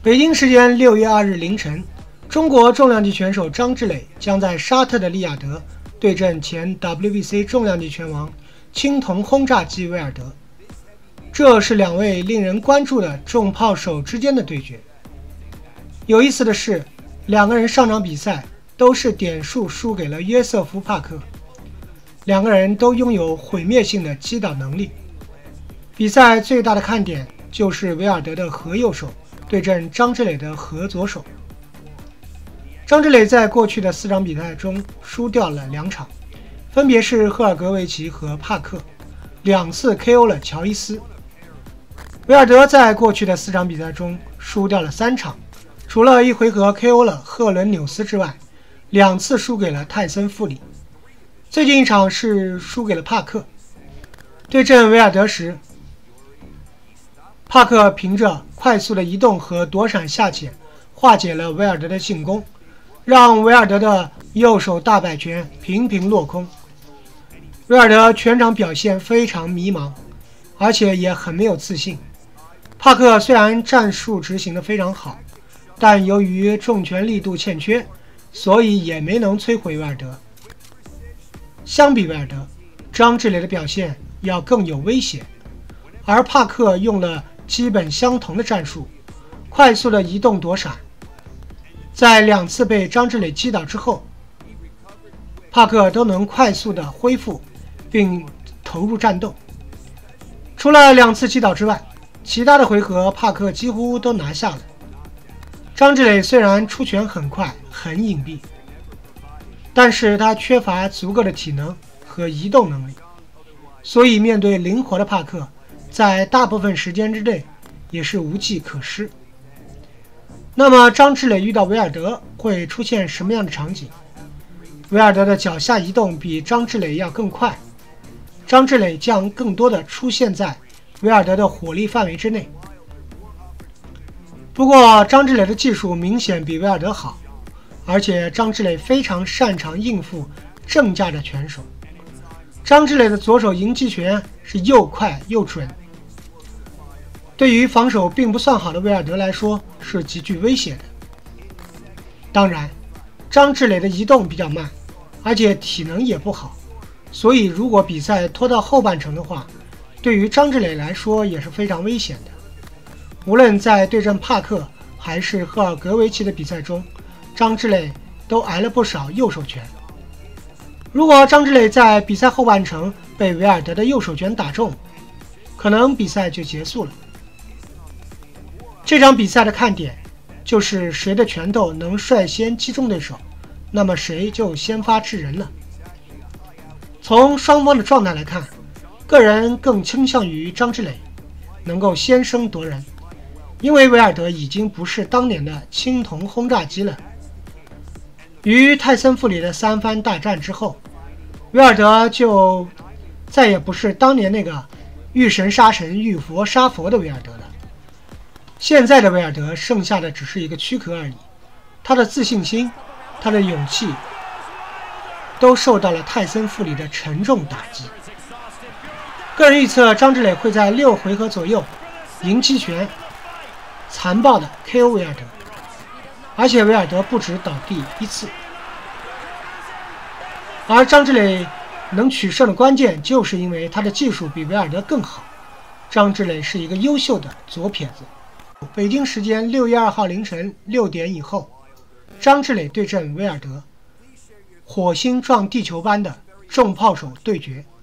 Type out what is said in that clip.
北京时间6月2日凌晨，中国重量级选手张志磊将在沙特的利雅得对阵前 WBC 重量级拳王青铜轰炸机威尔德。这是两位令人关注的重炮手之间的对决。有意思的是，两个人上场比赛都是点数输给了约瑟夫·帕克，两个人都拥有毁灭性的击倒能力。比赛最大的看点就是威尔德的合右手对阵张志磊的合左手。张志磊在过去的4场比赛中输掉了2场，分别是赫尔格维奇和帕克，2次 KO 了乔伊斯。威尔德在过去的4场比赛中输掉了3场，除了1回合 KO 了赫伦纽斯之外，2次输给了泰森富里。最近一场是输给了帕克。对阵威尔德时，帕克凭着快速的移动和躲闪下潜化解了威尔德的进攻，让威尔德的右手大摆拳频频落空。威尔德全场表现非常迷茫，而且也很没有自信。帕克虽然战术执行得非常好，但由于重拳力度欠缺，所以也没能摧毁威尔德。相比威尔德，张志磊的表现要更有威胁，而帕克用了基本相同的战术，快速的移动躲闪。在2次被张志磊击倒之后，帕克都能快速的恢复并投入战斗。除了2次击倒之外，其他的回合帕克几乎都拿下了。张志磊虽然出拳很快很隐蔽，但是他缺乏足够的体能和移动能力，所以面对灵活的帕克，在大部分时间之内也是无计可施。那么张志磊遇到威尔德会出现什么样的场景？威尔德的脚下移动比张志磊要更快，张志磊将更多的出现在威尔德的火力范围之内。不过张志磊的技术明显比威尔德好，而且张志磊非常擅长应付正架的拳手。张志磊的左手迎击拳是又快又准，对于防守并不算好的威尔德来说是极具威胁的。当然，张志磊的移动比较慢，而且体能也不好，所以如果比赛拖到后半程的话，对于张志磊来说也是非常危险的。无论在对阵帕克还是赫尔格维奇的比赛中，张志磊都挨了不少右手拳。如果张志磊在比赛后半程被威尔德的右手拳打中，可能比赛就结束了。这场比赛的看点就是谁的拳头能率先击中对手，那么谁就先发制人了。从双方的状态来看，个人更倾向于张志磊能够先声夺人，因为威尔德已经不是当年的青铜轰炸机了。与泰森富里的3番大战之后，威尔德就再也不是当年那个遇神杀神遇佛杀佛的威尔德了。现在的威尔德剩下的只是一个躯壳而已，他的自信心，他的勇气都受到了泰森富里的沉重打击。个人预测张志磊会在6回合左右迎击拳残暴的 KO 威尔德，而且威尔德不止倒地1次。而张志磊能取胜的关键就是因为他的技术比威尔德更好。张志磊是一个优秀的左撇子。北京时间6月2号凌晨6点以后，张志磊对阵威尔德，火星撞地球般的重炮手对决。